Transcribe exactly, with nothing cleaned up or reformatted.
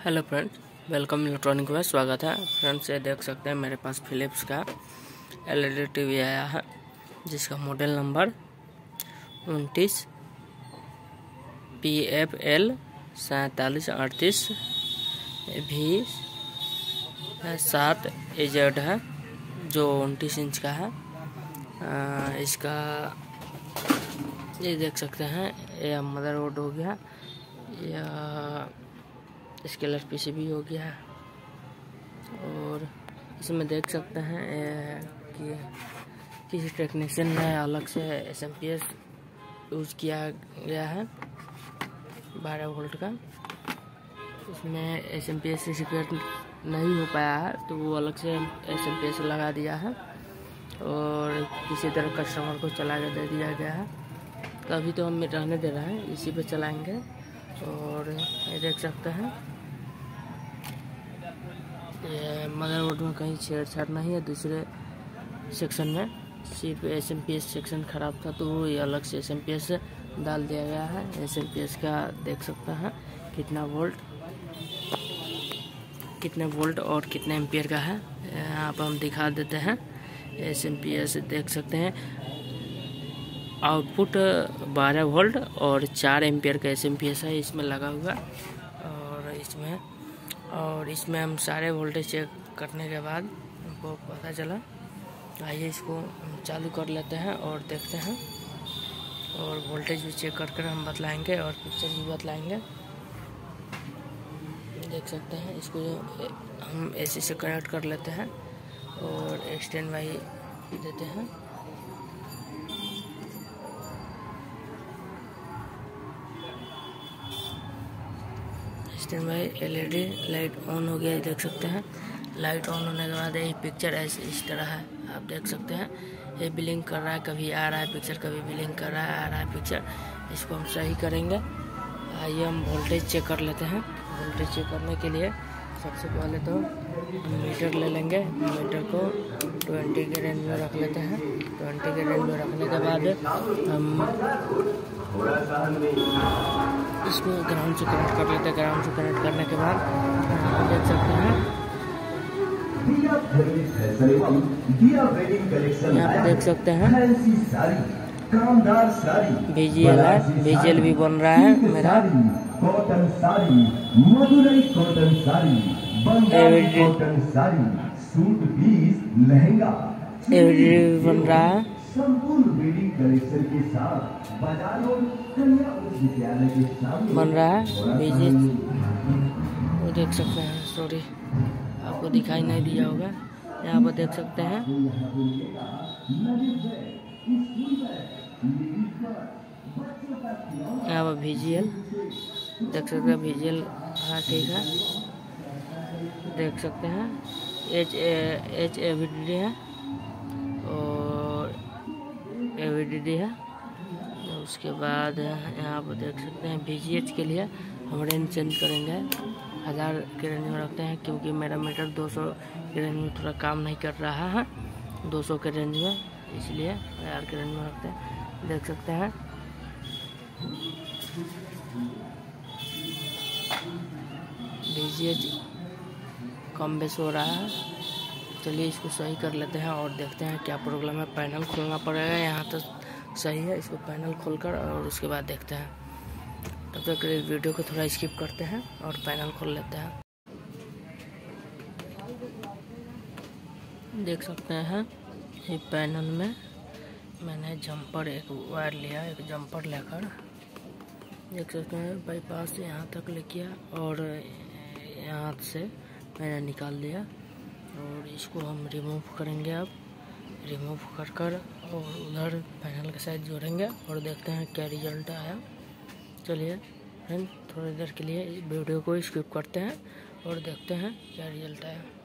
Hello friends, welcome electronic में स्वागत है। फ्रेंड्स, ये देख सकते हैं मेरे पास फिलिप्स का एलईडी टीवी आया है, जिसका मॉडल नंबर उनतीस पी एफ एल सैंतालीस अड़तीस भी सात एजेड है, जो उनतीस इंच का है। आ, इसका ये देख सकते हैं, यह मदरबोर्ड हो गया, या स्केलर पीसीबी हो गया है। और इसमें देख सकते हैं कि किसी टेक्नीशियन ने अलग से S M P S use किया गया है बारह वोल्ट का। इसमें एस एम पी एस से सिक्योर नहीं हो पाया है, तो वो अलग से एस एम पी एस लगा दिया है और किसी तरह कस्टमर को चला के दे दिया गया है। तो अभी तो हम रहने दे रहे हैं, इसी पे चलाएंगे। और ये देख सकते हैं, ये मदरबोर्ड में कहीं छेड़छाड़ नहीं है। दूसरे सेक्शन में सिर्फ S M P S section ख़राब था, तो ये अलग से एस एम पी एस डाल दिया गया है। एस एम पी एस का देख सकते हैं कितना वोल्ट कितने वोल्ट और कितने एम्पियर का है, यहाँ पर हम दिखा देते हैं। एस एम पी एस देख सकते हैं, आउटपुट बारह वोल्ट और चार एम्पियर का एस एम पी एस है इसमें लगा हुआ। और इसमें और इसमें हम सारे वोल्टेज चेक करने के बाद हमको पता चला। आइए इसको हम चालू कर लेते हैं और देखते हैं, और वोल्टेज भी चेक कर कर हम बतलाएंगे और पिक्चर भी बतलाएंगे। देख सकते हैं, इसको हम एसी से कनेक्ट कर लेते हैं और एक्सटेंड वाई देते हैं। भाई एलईडी लाइट ऑन हो गया, देख सकते हैं। लाइट ऑन होने के बाद ये पिक्चर ऐसे इस तरह है, आप देख सकते हैं। ये ब्लिंक कर रहा है, कभी आ रहा है पिक्चर, कभी ब्लिंक कर रहा है, आ रहा है पिक्चर। इसको हम सही करेंगे। आइए हम वोल्टेज चेक कर लेते हैं। वोल्टेज चेक करने के लिए सबसे पहले तो मीटर ले लेंगे। मीटर को ट्वेंटी के रेंज में रख लेते हैं। ट्वेंटी के रेंज में रखने के बाद हम इसको ग्राउंड से कनेक्ट कर लेते हैं। ग्राउंड से कनेक्ट करने के बाद देख सकते हैं, यहाँ पे देख सकते हैं वी जी एल है, वी जी एल भी बन रहा है मेरा। Cotton sari, Madurai cotton sari, Bengali cotton sari, suit piece, lehenga बन रहा है। संपूर्ण वेडिंग कलेक्शन के साथ बाजारों कन्या उच्च विद्यालय के सामने बन रहा है बीजी। वो देख सकते हैं, सॉरी आपको दिखाई नहीं दिया होगा, यहाँ पर देख सकते हैं। यहाँ पर वी जी एल देख सकते हैं, वी जी एल हाँ ठीक है, देख सकते हैं। H H A V D D है और ए वी डी डी है। उसके बाद यहाँ पर देख सकते हैं वी जी एच के लिए हम रेंज चेंज करेंगे, हज़ार के रेंज में रखते हैं, क्योंकि मेरा मीटर दो सौ के रेंज में थोड़ा काम नहीं कर रहा है, दो सौ के रेंज में, इसलिए हज़ार के रेंज में रखते हैं। देख सकते हैं वी जी एच कम बेस हो रहा है। चलिए इसको सही कर लेते हैं और देखते हैं क्या प्रॉब्लम है। पैनल खोलना पड़ेगा, यहाँ तो सही है, इसको पैनल खोलकर और उसके बाद देखते हैं। तब तक वीडियो को थोड़ा स्किप करते हैं और पैनल खोल लेते हैं। देख सकते हैं, ये पैनल में मैंने जंपर एक वायर लिया, एक जंपर लेकर देख सकते हैं बाईपास से यहाँ तक ले किया और यहाँ से मैंने निकाल दिया। और इसको हम रिमूव करेंगे। अब रिमूव कर कर और उधर पैनल के साथ जोड़ेंगे और देखते हैं क्या रिजल्ट आया। चलिए फ्रेंड, थोड़ी देर के लिए इस वीडियो को स्किप करते हैं और देखते हैं क्या रिजल्ट आया।